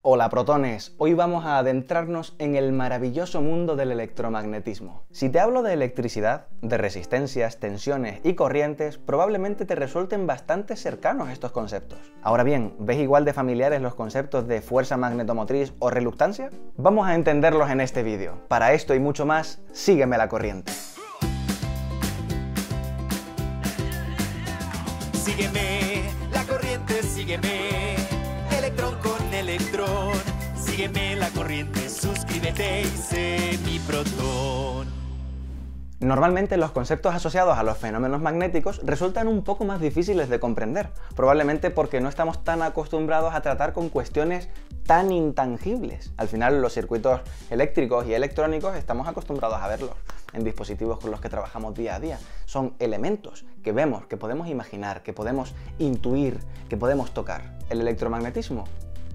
Hola protones, hoy vamos a adentrarnos en el maravilloso mundo del electromagnetismo. Si te hablo de electricidad, de resistencias, tensiones y corrientes, probablemente te resulten bastante cercanos estos conceptos. Ahora bien, ¿ves igual de familiares los conceptos de fuerza magnetomotriz o reluctancia? Vamos a entenderlos en este vídeo. Para esto y mucho más, sígueme la corriente. Sígueme, la corriente, sígueme, electrón con electrón, sígueme la corriente, suscríbete y sé mi protón. Normalmente los conceptos asociados a los fenómenos magnéticos resultan un poco más difíciles de comprender, probablemente porque no estamos tan acostumbrados a tratar con cuestiones tan intangibles. Al final los circuitos eléctricos y electrónicos estamos acostumbrados a verlos en dispositivos con los que trabajamos día a día. Son elementos que vemos, que podemos imaginar, que podemos intuir, que podemos tocar. El electromagnetismo,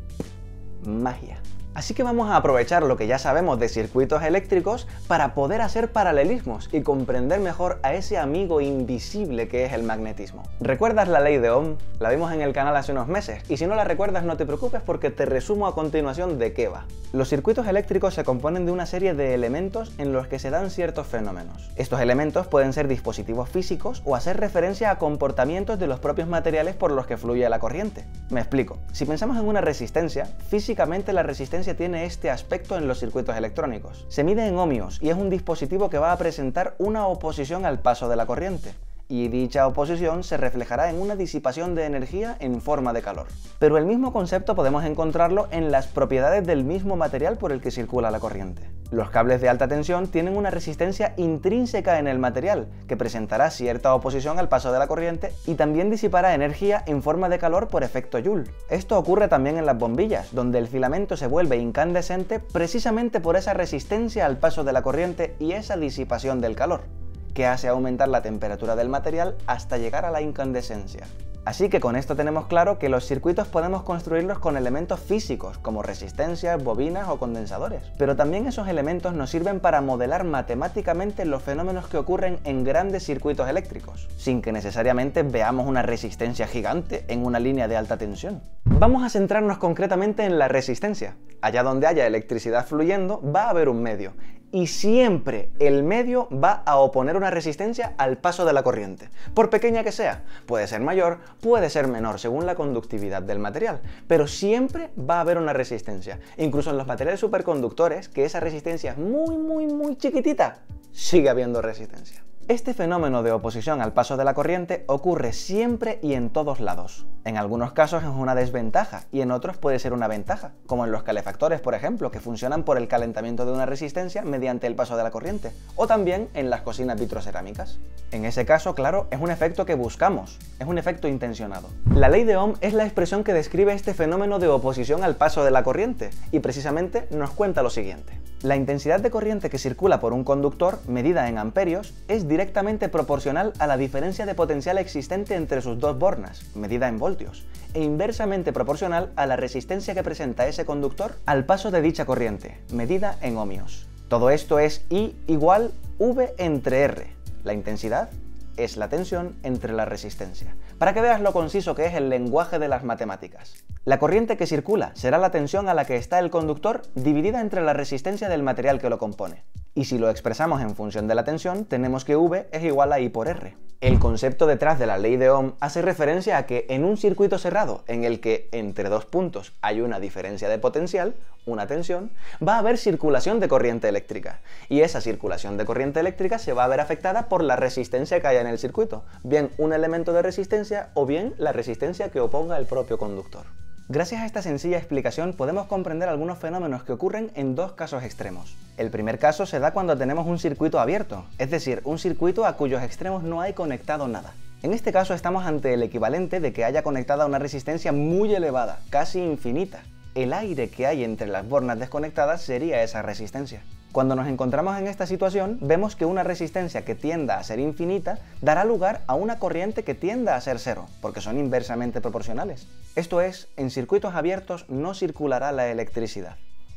magia. Así que vamos a aprovechar lo que ya sabemos de circuitos eléctricos para poder hacer paralelismos y comprender mejor a ese amigo invisible que es el magnetismo. ¿Recuerdas la ley de Ohm? La vimos en el canal hace unos meses, y si no la recuerdas no te preocupes porque te resumo a continuación de qué va. Los circuitos eléctricos se componen de una serie de elementos en los que se dan ciertos fenómenos. Estos elementos pueden ser dispositivos físicos o hacer referencia a comportamientos de los propios materiales por los que fluye la corriente. Me explico. Si pensamos en una resistencia, físicamente la resistencia tiene este aspecto en los circuitos electrónicos. Se mide en ohmios y es un dispositivo que va a presentar una oposición al paso de la corriente, y dicha oposición se reflejará en una disipación de energía en forma de calor. Pero el mismo concepto podemos encontrarlo en las propiedades del mismo material por el que circula la corriente. Los cables de alta tensión tienen una resistencia intrínseca en el material, que presentará cierta oposición al paso de la corriente y también disipará energía en forma de calor por efecto Joule. Esto ocurre también en las bombillas, donde el filamento se vuelve incandescente precisamente por esa resistencia al paso de la corriente y esa disipación del calor, que hace aumentar la temperatura del material hasta llegar a la incandescencia. Así que con esto tenemos claro que los circuitos podemos construirlos con elementos físicos, como resistencias, bobinas o condensadores. Pero también esos elementos nos sirven para modelar matemáticamente los fenómenos que ocurren en grandes circuitos eléctricos, sin que necesariamente veamos una resistencia gigante en una línea de alta tensión. Vamos a centrarnos concretamente en la resistencia. Allá donde haya electricidad fluyendo, va a haber un medio. Y siempre el medio va a oponer una resistencia al paso de la corriente, por pequeña que sea. Puede ser mayor, puede ser menor, según la conductividad del material, pero siempre va a haber una resistencia. Incluso en los materiales superconductores, que esa resistencia es muy chiquitita, sigue habiendo resistencia. Este fenómeno de oposición al paso de la corriente ocurre siempre y en todos lados. En algunos casos es una desventaja y en otros puede ser una ventaja, como en los calefactores, por ejemplo, que funcionan por el calentamiento de una resistencia mediante el paso de la corriente, o también en las cocinas vitrocerámicas. En ese caso, claro, es un efecto que buscamos, es un efecto intencionado. La ley de Ohm es la expresión que describe este fenómeno de oposición al paso de la corriente, y precisamente nos cuenta lo siguiente. La intensidad de corriente que circula por un conductor, medida en amperios, es directamente proporcional a la diferencia de potencial existente entre sus dos bornas, medida en voltios, e inversamente proporcional a la resistencia que presenta ese conductor al paso de dicha corriente, medida en ohmios. Todo esto es I igual V entre R. La intensidad es la tensión entre la resistencia. Para que veas lo conciso que es el lenguaje de las matemáticas. La corriente que circula será la tensión a la que está el conductor dividida entre la resistencia del material que lo compone. Y si lo expresamos en función de la tensión, tenemos que V es igual a I por R. El concepto detrás de la ley de Ohm hace referencia a que en un circuito cerrado, en el que entre dos puntos hay una diferencia de potencial, una tensión, va a haber circulación de corriente eléctrica. Y esa circulación de corriente eléctrica se va a ver afectada por la resistencia que haya en el circuito, bien un elemento de resistencia o bien la resistencia que oponga el propio conductor. Gracias a esta sencilla explicación podemos comprender algunos fenómenos que ocurren en dos casos extremos. El primer caso se da cuando tenemos un circuito abierto, es decir, un circuito a cuyos extremos no hay conectado nada. En este caso estamos ante el equivalente de que haya conectada una resistencia muy elevada, casi infinita. El aire que hay entre las bornas desconectadas sería esa resistencia. Cuando nos encontramos en esta situación, vemos que una resistencia que tienda a ser infinita dará lugar a una corriente que tienda a ser cero, porque son inversamente proporcionales. Esto es, en circuitos abiertos no circulará la electricidad.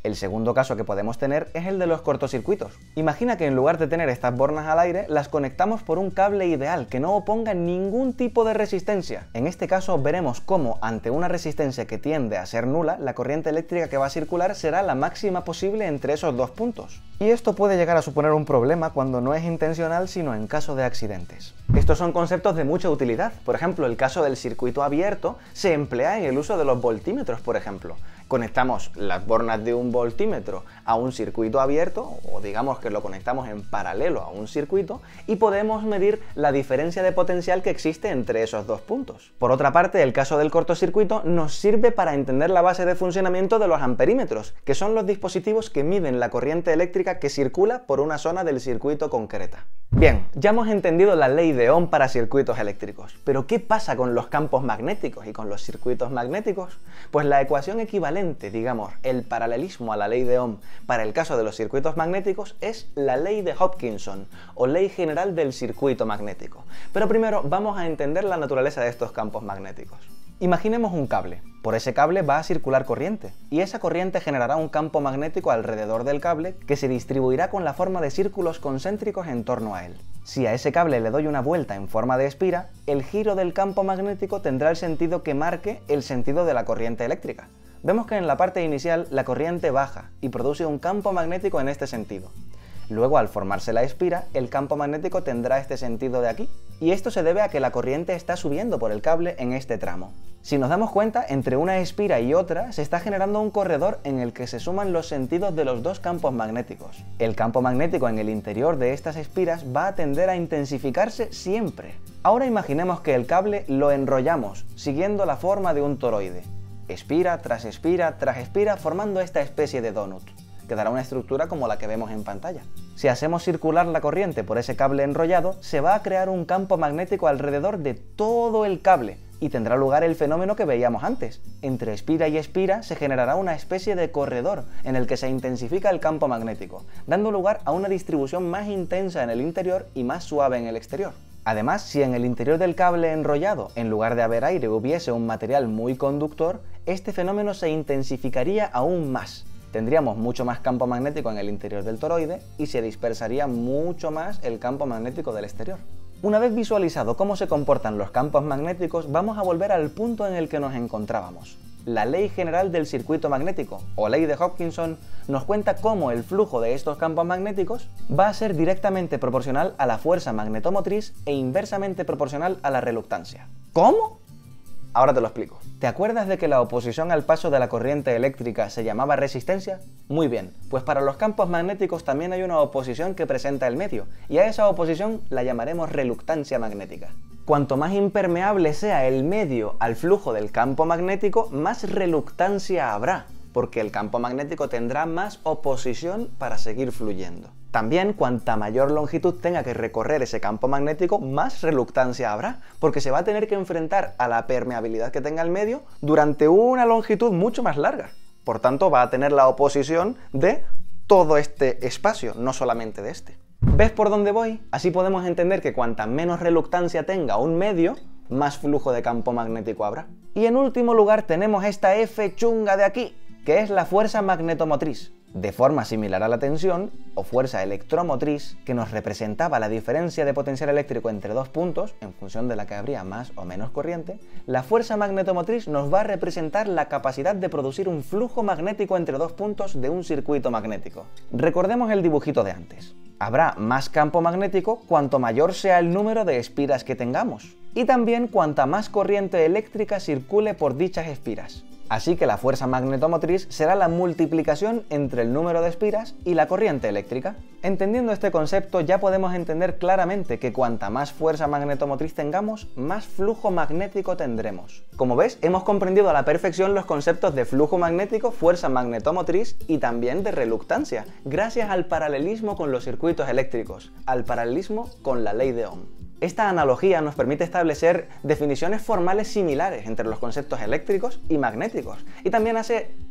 El segundo caso que podemos tener es el de los cortocircuitos. Imagina que en lugar de tener estas bornas al aire, las conectamos por un cable ideal que no oponga ningún tipo de resistencia. En este caso veremos cómo, ante una resistencia que tiende a ser nula, la corriente eléctrica que va a circular será la máxima posible entre esos dos puntos. Y esto puede llegar a suponer un problema cuando no es intencional, sino en caso de accidentes. Estos son conceptos de mucha utilidad. Por ejemplo, el caso del circuito abierto se emplea en el uso de los voltímetros, por ejemplo. Conectamos las bornas de un voltímetro a un circuito abierto, o digamos que lo conectamos en paralelo a un circuito, y podemos medir la diferencia de potencial que existe entre esos dos puntos. Por otra parte, el caso del cortocircuito nos sirve para entender la base de funcionamiento de los amperímetros, que son los dispositivos que miden la corriente eléctrica que circula por una zona del circuito concreta. Bien, ya hemos entendido la ley de Ohm para circuitos eléctricos, pero ¿qué pasa con los campos magnéticos y con los circuitos magnéticos? Pues la ecuación equivalente, digamos, el paralelismo a la ley de Ohm para el caso de los circuitos magnéticos es la ley de Hopkinson, o ley general del circuito magnético. Pero primero vamos a entender la naturaleza de estos campos magnéticos. Imaginemos un cable. Por ese cable va a circular corriente, y esa corriente generará un campo magnético alrededor del cable que se distribuirá con la forma de círculos concéntricos en torno a él. Si a ese cable le doy una vuelta en forma de espira, el giro del campo magnético tendrá el sentido que marque el sentido de la corriente eléctrica. Vemos que en la parte inicial la corriente baja y produce un campo magnético en este sentido. Luego, al formarse la espira, el campo magnético tendrá este sentido de aquí, y esto se debe a que la corriente está subiendo por el cable en este tramo. Si nos damos cuenta, entre una espira y otra se está generando un corredor en el que se suman los sentidos de los dos campos magnéticos. El campo magnético en el interior de estas espiras va a tender a intensificarse siempre. Ahora imaginemos que el cable lo enrollamos, siguiendo la forma de un toroide. Espira tras espira tras espira, formando esta especie de donut. Quedará una estructura como la que vemos en pantalla. Si hacemos circular la corriente por ese cable enrollado, se va a crear un campo magnético alrededor de todo el cable y tendrá lugar el fenómeno que veíamos antes. Entre espira y espira se generará una especie de corredor en el que se intensifica el campo magnético, dando lugar a una distribución más intensa en el interior y más suave en el exterior. Además, si en el interior del cable enrollado, en lugar de haber aire, hubiese un material muy conductor, este fenómeno se intensificaría aún más. Tendríamos mucho más campo magnético en el interior del toroide y se dispersaría mucho más el campo magnético del exterior. Una vez visualizado cómo se comportan los campos magnéticos, vamos a volver al punto en el que nos encontrábamos. La ley general del circuito magnético, o ley de Hopkinson, nos cuenta cómo el flujo de estos campos magnéticos va a ser directamente proporcional a la fuerza magnetomotriz e inversamente proporcional a la reluctancia. ¿Cómo? Ahora te lo explico. ¿Te acuerdas de que la oposición al paso de la corriente eléctrica se llamaba resistencia? Muy bien, pues para los campos magnéticos también hay una oposición que presenta el medio, y a esa oposición la llamaremos reluctancia magnética. Cuanto más impermeable sea el medio al flujo del campo magnético, más reluctancia habrá, porque el campo magnético tendrá más oposición para seguir fluyendo. También, cuanta mayor longitud tenga que recorrer ese campo magnético, más reluctancia habrá, porque se va a tener que enfrentar a la permeabilidad que tenga el medio durante una longitud mucho más larga. Por tanto, va a tener la oposición de todo este espacio, no solamente de este. ¿Ves por dónde voy? Así podemos entender que cuanta menos reluctancia tenga un medio, más flujo de campo magnético habrá. Y en último lugar tenemos esta F chunga de aquí, que es la fuerza magnetomotriz. De forma similar a la tensión, o fuerza electromotriz, que nos representaba la diferencia de potencial eléctrico entre dos puntos, en función de la que habría más o menos corriente, la fuerza magnetomotriz nos va a representar la capacidad de producir un flujo magnético entre dos puntos de un circuito magnético. Recordemos el dibujito de antes. Habrá más campo magnético cuanto mayor sea el número de espiras que tengamos, y también cuanta más corriente eléctrica circule por dichas espiras. Así que la fuerza magnetomotriz será la multiplicación entre el número de espiras y la corriente eléctrica. Entendiendo este concepto, ya podemos entender claramente que cuanta más fuerza magnetomotriz tengamos, más flujo magnético tendremos. Como ves, hemos comprendido a la perfección los conceptos de flujo magnético, fuerza magnetomotriz y también de reluctancia, gracias al paralelismo con los circuitos eléctricos, al paralelismo con la ley de Ohm. Esta analogía nos permite establecer definiciones formales similares entre los conceptos eléctricos y magnéticos, y también hace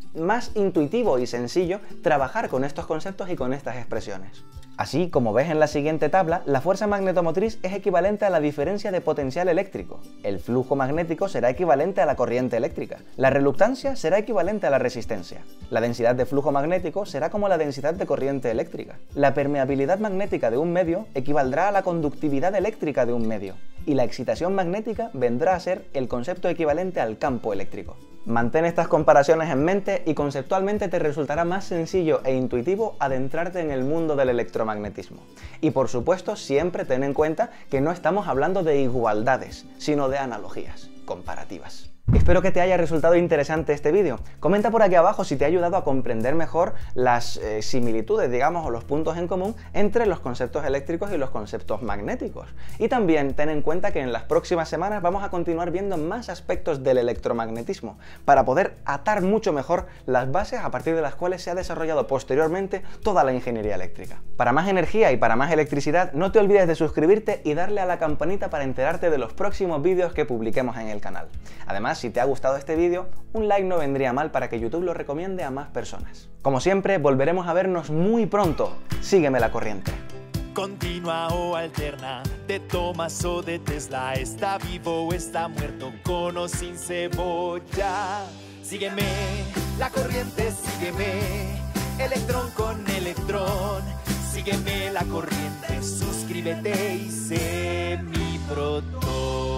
más intuitivo y sencillo trabajar con estos conceptos y con estas expresiones. Así, como ves en la siguiente tabla, la fuerza magnetomotriz es equivalente a la diferencia de potencial eléctrico, el flujo magnético será equivalente a la corriente eléctrica, la reluctancia será equivalente a la resistencia, la densidad de flujo magnético será como la densidad de corriente eléctrica, la permeabilidad magnética de un medio equivaldrá a la conductividad eléctrica de un medio, y la excitación magnética vendrá a ser el concepto equivalente al campo eléctrico. Mantén estas comparaciones en mente y conceptualmente te resultará más sencillo e intuitivo adentrarte en el mundo del electromagnetismo. Y por supuesto, siempre ten en cuenta que no estamos hablando de igualdades, sino de analogías comparativas. Espero que te haya resultado interesante este vídeo. Comenta por aquí abajo si te ha ayudado a comprender mejor las similitudes, digamos, o los puntos en común entre los conceptos eléctricos y los conceptos magnéticos. Y también ten en cuenta que en las próximas semanas vamos a continuar viendo más aspectos del electromagnetismo para poder atar mucho mejor las bases a partir de las cuales se ha desarrollado posteriormente toda la ingeniería eléctrica. Para más energía y para más electricidad, no te olvides de suscribirte y darle a la campanita para enterarte de los próximos vídeos que publiquemos en el canal. Además, si te ha gustado este vídeo, un like no vendría mal para que YouTube lo recomiende a más personas. Como siempre, volveremos a vernos muy pronto. Sígueme la corriente. Continua o alterna, de Thomas o de Tesla, está vivo o está muerto, con o sin cebolla. Sígueme, la corriente, sígueme, electrón con electrón. Sígueme la corriente, suscríbete y sé mi proton.